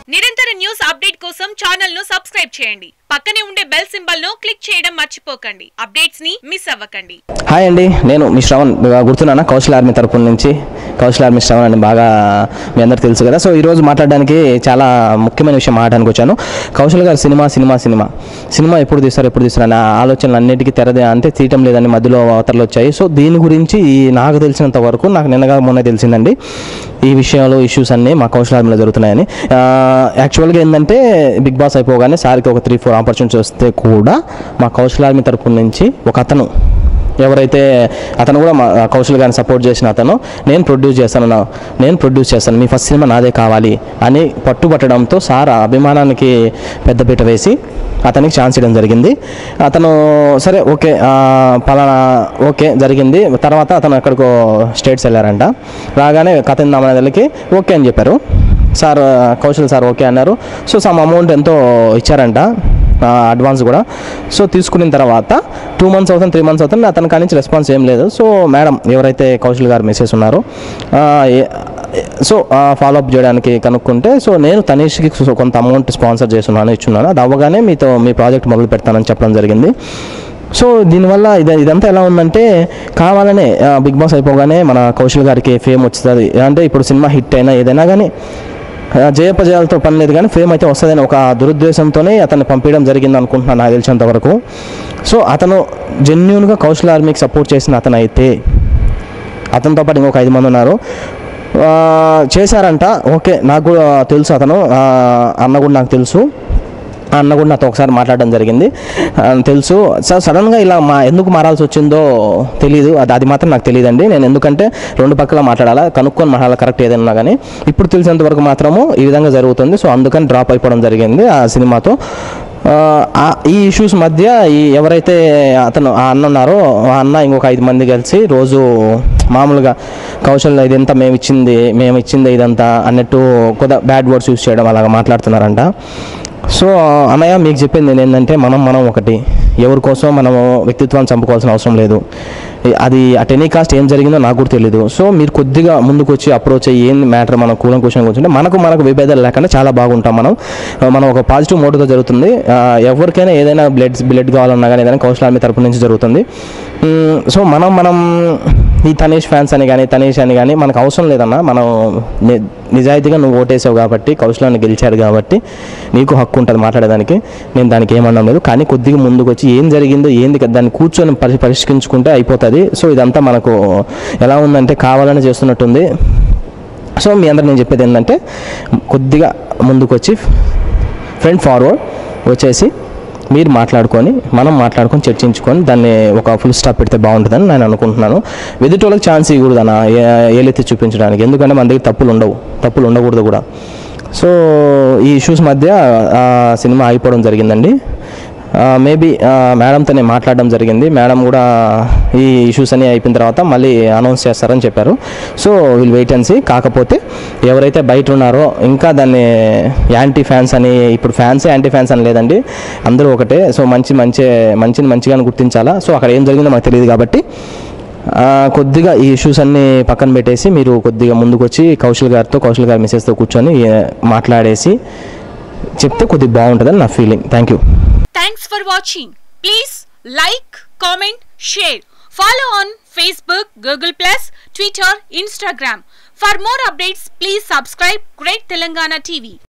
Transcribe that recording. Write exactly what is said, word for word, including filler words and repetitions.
నిరంతర news update కోసం channel ను సబ్స్క్రైబ్ చేయండి. పక్కనే ఉండే బెల్ సింబల్ ను క్లిక్ చేయడం మర్చిపోకండి. అప్డేట్స్ ని మిస్ అవ్వకండి. హాయ్ అండి, నేను మీ శ్రవణ్. గుర్తున్నానా? కౌశల్ ఆర్మీ తరపున నుంచి కౌశల్ ఆర్మీ శ్రవణ్ అని బాగా మీ అందరికి తెలుసు కదా. సో ఈరోజు మాట్లాడడానికి చాలా ముఖ్యమైన విషయం మాట్లాడడానికి వచ్చాను. కౌశల్ గారు సినిమా సినిమా సినిమా సినిమా ఎప్పుడు తీస్తారు ఎప్పుడు తీస్తారు అనే ఆలోచనలు అన్నిటికీ తెరదే అంటే తీయటం లేదని మధ్యలో అవతరలు వచ్చాయి. సో దీని గురించి నాకు తెలిసినంత వరకు నాకు నిన్నగా మొన్న తెలిసిందండి ఈ విషయాలు ఇష్యూస్ అన్నీ మా కౌశల్ ఆర్మీలో జరుగుతున్నాయని. యాక్చువల్గా ఏంటంటే బిగ్ బాస్ అయిపోగానే సార్కి ఒక త్రీ ఫోర్ ఆపర్చునిటీస్ వస్తే కూడా మా కౌశల్ ఆర్మీ తరపు నుంచి ఒక అతను ఎవరైతే అతను కూడా మా కౌశల్ గారిని సపోర్ట్ చేసిన అతను నేను ప్రొడ్యూస్ చేస్తాను నేను ప్రొడ్యూస్ చేస్తాను మీ ఫస్ట్ సినిమా నాదే కావాలి అని పట్టుబట్టడంతో సార్ అభిమానానికి పెద్దపీట వేసి అతనికి ఛాన్స్ ఇవ్వడం జరిగింది. అతను సరే ఓకే పలానా ఓకే జరిగింది. తర్వాత అతను ఎక్కడికో స్టేట్స్ వెళ్ళారంట. రాగానే కథ ఇందామనేదానికి ఓకే అని చెప్పారు సార్. కౌశల్ సార్ ఓకే అన్నారు. సో సమ్ అమౌంట్ ఎంతో ఇచ్చారంట అడ్వాన్స్ కూడా. సో తీసుకున్న తర్వాత టూ మంత్స్ అవుతుంది త్రీ మంత్స్ అవుతుంది అతని కాడి నుంచి రెస్పాన్స్ ఏం లేదు. సో మేడం ఎవరైతే కౌశల్ గారు మెసేజ్ ఉన్నారో సో ఫాలోఅప్ చేయడానికి కనుక్కుంటే సో నేను తనీష్కి కొంత అమౌంట్ స్పాన్సర్ చేస్తున్నాను ఇచ్చున్నాను, అది అవ్వగానే మీతో మీ ప్రాజెక్ట్ మొదలు పెడతానని చెప్పడం జరిగింది. సో దీనివల్ల ఇది ఇదంతా ఎలా ఉందంటే కావాలనే బిగ్ బాస్ అయిపోగానే మన కౌశల్ గారికి ఫేమ్ వస్తుంది అంటే ఇప్పుడు సినిమా హిట్ అయినా ఏదైనా కానీ జయపజయాలతో పని లేదు కానీ ఫేమ్ అయితే వస్తుందని ఒక దురుద్దేశంతోనే అతన్ని పంపించడం జరిగింది అనుకుంటున్నాను నాకు తెలిసినంత వరకు. సో అతను జెన్యూన్గా కౌశల్ ఆర్మీకి సపోర్ట్ చేసిన అతను అయితే అతనితో పాటు ఇంకొక ఐదు మంది ఉన్నారు చేశారంట. ఓకే నాకు కూడా తెలుసు, అతను అన్న కూడా నాకు తెలుసు, అన్న కూడా నాతో ఒకసారి మాట్లాడడం జరిగింది తెలుసు. సార్ సడన్గా ఇలా మా ఎందుకు మారాల్సి వచ్చిందో తెలీదు, అది అది మాత్రం నాకు తెలియదండి. నేను ఎందుకంటే రెండు పక్కల మాట్లాడాలా కనుక్కొని మాట్లాడాలి కరెక్ట్ ఏదైనా కానీ ఇప్పుడు తెలిసినంత వరకు మాత్రము ఈ విధంగా జరుగుతుంది. సో అందుకని డ్రాప్ అయిపోవడం జరిగింది ఆ సినిమాతో. ఈ ఇష్యూస్ మధ్య ఈ ఎవరైతే అతను ఆ అన్న ఉన్నారో ఆ అన్న ఇంకొక ఐదు మంది కలిసి రోజు మామూలుగా కౌశల్ ఇదంతా మేము ఇచ్చింది మేము ఇచ్చింది ఇదంతా అన్నట్టు కొద్దిగా బ్యాడ్ వర్డ్స్ యూజ్ చేయడం అలాగా మాట్లాడుతున్నారంట. సో అన్నయ్య మీకు చెప్పింది నేను ఏంటంటే మనం మనం ఒకటి ఎవరి కోసం మనం వ్యక్తిత్వాన్ని చంపుకోవాల్సిన అవసరం లేదు. అది అట్ ఎనీ కాస్ట్ ఏం జరిగిందో నాకు కూడా తెలీదు. సో మీరు కొద్దిగా ముందుకు వచ్చి అప్రోచ్ అయ్యి ఏం మ్యాటర్ మనం కూలం క్వశ్చన్ కూర్చుంటే మనకు మనకు విభేదాలు లేకుండా చాలా బాగుంటాం. మనం మనం ఒక పాజిటివ్ మోడ్తో జరుగుతుంది. ఎవరికైనా ఏదైనా బ్లడ్ బ్లడ్ కావాలన్నా కానీ ఏదైనా కౌశల్ ఆర్మీ తరపు నుంచి జరుగుతుంది. సో మనం మనం ఈ తనీష్ ఫ్యాన్స్ అని కానీ తనీష్ అని కానీ మనకు అవసరం లేదన్నా. మనం నిజాయితీగా నువ్వు ఓటేసావు కాబట్టి కౌశలాన్ని గెలిచాడు కాబట్టి నీకు హక్కు ఉంటుంది మాట్లాడేదానికి, నేను దానికి ఏమన్నా లేదు. కానీ కొద్దిగా ముందుకు వచ్చి ఏం జరిగిందో ఏంది దాన్ని కూర్చొని పరి పరిష్కరించుకుంటే అయిపోతుంది. సో ఇదంతా మనకు ఎలా ఉందంటే కావాలని చేస్తున్నట్టుంది. సో మీ అందరూ నేను చెప్పేది ఏంటంటే కొద్దిగా ముందుకు వచ్చి ఫ్రంట్ ఫార్వర్డ్ వచ్చేసి మీరు మాట్లాడుకొని మనం మాట్లాడుకొని చర్చించుకొని దాన్ని ఒక ఫుల్ స్టాప్ పెడితే బాగుంటుందని నేను అనుకుంటున్నాను. ఎదుటోళ్ళకి ఛాన్స్ ఇవ్వకూడదు అన్న ఏలెత్తి చూపించడానికి, ఎందుకంటే మన దగ్గర తప్పులు ఉండవు తప్పులు ఉండకూడదు కూడా. సో ఈ ఇష్యూస్ మధ్య సినిమా అయిపోవడం జరిగిందండి. మేబీ మేడంతో నేను మాట్లాడడం జరిగింది. మేడం కూడా ఈ ఇష్యూస్ అన్నీ అయిపోయిన తర్వాత మళ్ళీ అనౌన్స్ చేస్తారని చెప్పారు. So we'll wait and see. కాకపోతే ఎవరైతే బయట ఉన్నారో ఇంకా దాన్ని యాంటీ ఫ్యాన్స్ అని, ఇప్పుడు ఫ్యాన్స్ యాంటీ ఫ్యాన్స్ అని లేదండి, అందరూ ఒకటే. సో మంచి మంచి మంచిని మంచిగానే గుర్తించాలా. సో అక్కడ ఏం జరిగిందో మనకు తెలియదు కాబట్టి కొద్దిగా ఈ ఇష్యూస్ అన్నీ పక్కన పెట్టేసి మీరు కొద్దిగా ముందుకు వచ్చి కౌశల్ గారితో కౌశల్ గారి మెసేజ్తో కూర్చొని మాట్లాడేసి చెప్తే కొద్దిగా బాగుంటుందని నా feeling. Thank you. Thanks for watching. Please like, comment, share. Follow on Facebook, Google Plus, Twitter, Instagram. For more updates, please subscribe Great Telangana T V.